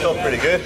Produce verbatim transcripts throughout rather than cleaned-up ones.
felt pretty good.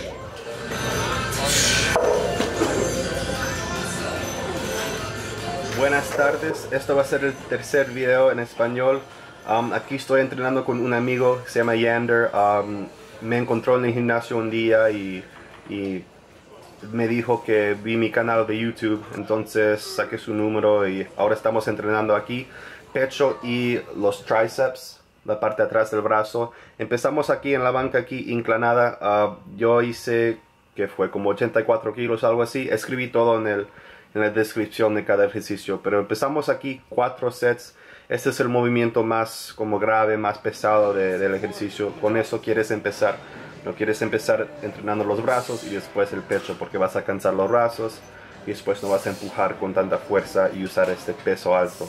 Buenas tardes, esto va a ser el tercer video en español. Um, aquí estoy entrenando con un amigo, se llama Yander. Um, me encontró en el gimnasio un día y, y me dijo que vi mi canal de YouTube, entonces saqué su número y ahora estamos entrenando aquí pecho y los tríceps, la parte de atrás del brazo. Empezamos aquí en la banca aquí inclinada. Uh, yo hice que fue como ochenta y cuatro kilos, algo así. Escribí todo en, el, en la descripción de cada ejercicio, pero empezamos aquí cuatro sets. Este es el movimiento más como grave, más pesado de, del ejercicio. Con eso quieres empezar. No quieres empezar entrenando los brazos y después el pecho, porque vas a cansar los brazos y después no vas a empujar con tanta fuerza y usar este peso alto.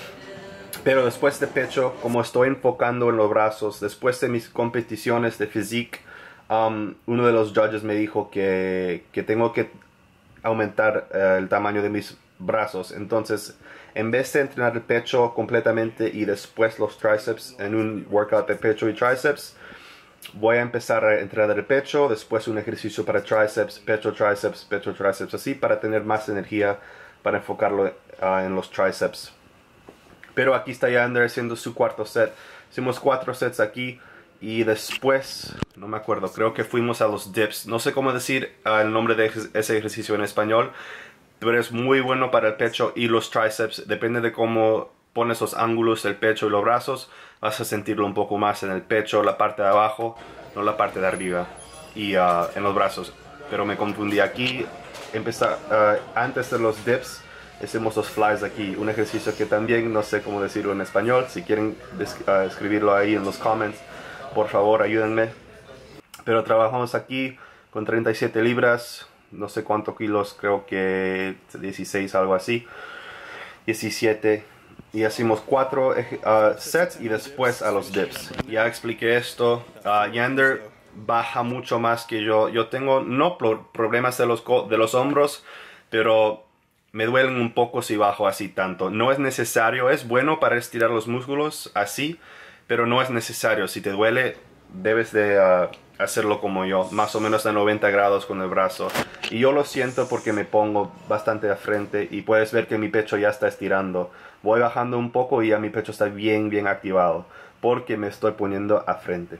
Pero después de pecho, como estoy enfocando en los brazos, después de mis competiciones de physique, um, uno de los judges me dijo que, que tengo que aumentar uh, el tamaño de mis brazos. Entonces, en vez de entrenar el pecho completamente y después los tríceps en un workout de pecho y tríceps, voy a empezar a entrenar el pecho, después un ejercicio para tríceps, pecho, tríceps, pecho, tríceps, así para tener más energía para enfocarlo uh, en los tríceps. Pero aquí está Yander haciendo su cuarto set. Hicimos cuatro sets aquí y después, no me acuerdo, creo que fuimos a los dips. No sé cómo decir uh, el nombre de ese ejercicio en español, pero es muy bueno para el pecho y los tríceps. Depende de cómo pones los ángulos del pecho y los brazos, vas a sentirlo un poco más en el pecho, la parte de abajo, no la parte de arriba, y uh, en los brazos. Pero me confundí aquí. Empezar, uh, antes de los dips, hicimos los flies aquí, un ejercicio que también no sé cómo decirlo en español. Si quieren uh, escribirlo ahí en los comments, por favor ayúdenme. Pero trabajamos aquí con treinta y siete libras, no sé cuántos kilos, creo que dieciséis, algo así, diecisiete. Y hacemos cuatro uh, sets y después a los dips. Ya expliqué esto. Uh, Yander baja mucho más que yo. Yo tengo no problemas de los, de los hombros, pero me duelen un poco si bajo así tanto. No es necesario, es bueno para estirar los músculos así, pero no es necesario. Si te duele, debes de uh, hacerlo como yo, más o menos a noventa grados con el brazo. Y yo lo siento porque me pongo bastante de frente y puedes ver que mi pecho ya está estirando. Voy bajando un poco y ya mi pecho está bien, bien activado, porque me estoy poniendo a frente.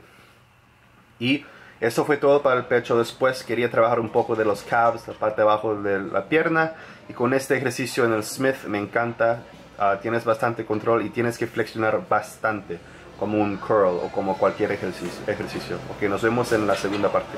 Y eso fue todo para el pecho. Después quería trabajar un poco de los calves, la parte de abajo de la pierna. Y con este ejercicio en el Smith me encanta. Uh, tienes bastante control y tienes que flexionar bastante, como un curl o como cualquier ejercicio. ejercicio. Ok, nos vemos en la segunda parte.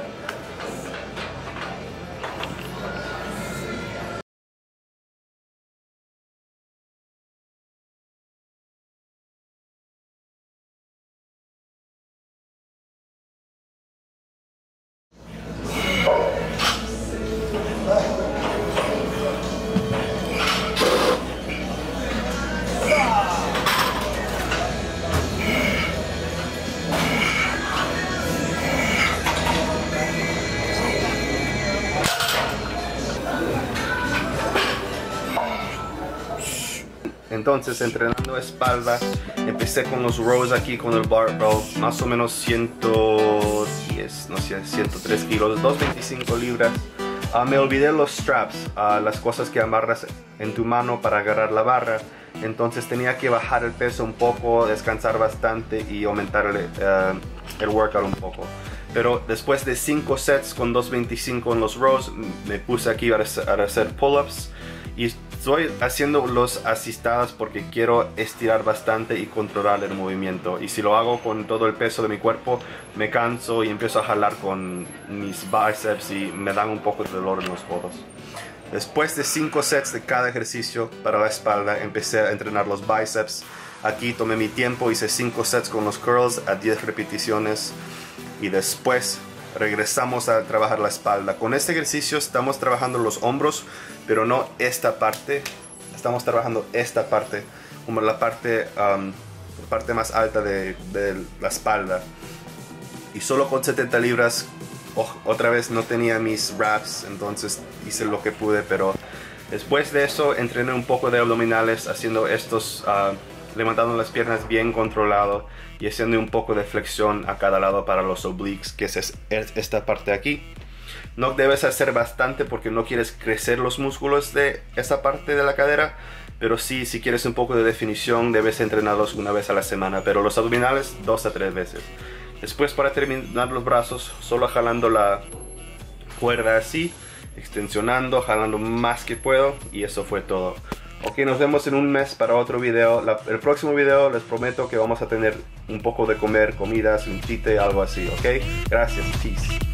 Entonces, entrenando espalda, empecé con los rows aquí con el barbell, más o menos ciento diez, no sé, ciento tres kilos, doscientos veinticinco libras. Uh, me olvidé los straps, uh, las cosas que amarras en tu mano para agarrar la barra. Entonces tenía que bajar el peso un poco, descansar bastante y aumentar el, uh, el workout un poco. Pero después de cinco sets con doscientos veinticinco en los rows, me puse aquí a hacer pull-ups. Y estoy haciendo los asistadas porque quiero estirar bastante y controlar el movimiento. Y si lo hago con todo el peso de mi cuerpo, me canso y empiezo a jalar con mis bíceps y me dan un poco de dolor en los codos. Después de cinco sets de cada ejercicio para la espalda, empecé a entrenar los bíceps. Aquí tomé mi tiempo, hice cinco sets con los curls a diez repeticiones. Y después regresamos a trabajar la espalda. Con este ejercicio estamos trabajando los hombros, pero no esta parte. Estamos trabajando esta parte, como la parte, um, la parte más alta de, de la espalda. Y solo con setenta libras, oh, otra vez no tenía mis wraps, entonces hice lo que pude. Pero después de eso entrené un poco de abdominales haciendo estos uh, levantando las piernas bien controlado y haciendo un poco de flexión a cada lado para los obliques, que es esta parte de aquí. No debes hacer bastante porque no quieres crecer los músculos de esa parte de la cadera, pero sí, si quieres un poco de definición, debes entrenarlos una vez a la semana, pero los abdominales dos a tres veces. Después, para terminar los brazos, solo jalando la cuerda así, extensionando, jalando más que puedo, y eso fue todo. Ok, nos vemos en un mes para otro video. La, el próximo video les prometo que vamos a tener un poco de comer, comidas, un chiste, algo así, ok. Gracias, peace.